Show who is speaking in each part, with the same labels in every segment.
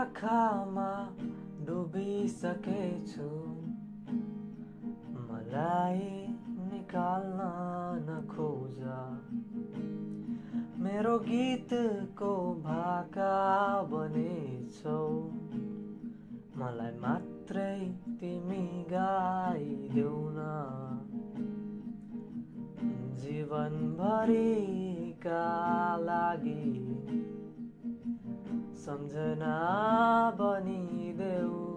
Speaker 1: आँखामा डुबिसकेछु मलाई निकाल्न नखोज मेरो गीतको भाका बनेछौ मलाई मात्रै तिमी गाइदेऊ न जीवनभरिका लागि सम्झना बनिदेऊ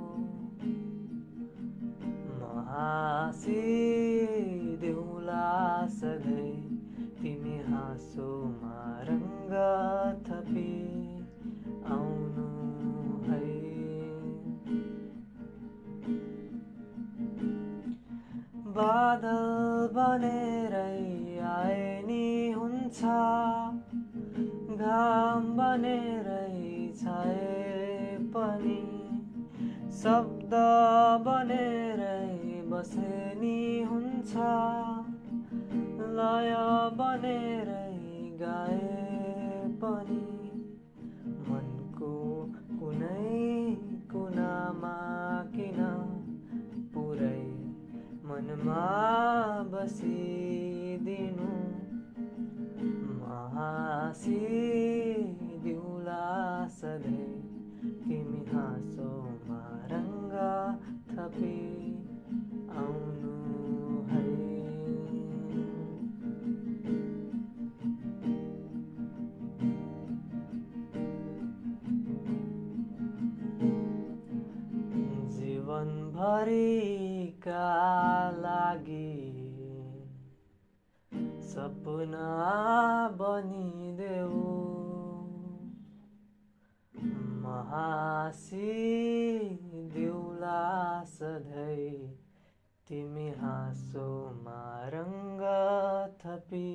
Speaker 1: हाँसिदेऊला सधैँ तिमी हाँसोमा रङ्ग थपी आउनु है बादल बनेरै आए नि हुन्छ घाम बनेरै छाए पनि शब्द बनेरै बसे नि हुन्छ लय बनेरै गाए पनि मनको कुनै कुनामा किन पुरै मनमा बसिदिनु हाँसिदिउँला सधैँ तिमी हाँसोमा रङ्ग थपी आउनु है जीवनभरिका लागि सपना बनिदेऊ हाँसिदेऊला सधैँ तिमी हाँसोमा रङ्ग थपी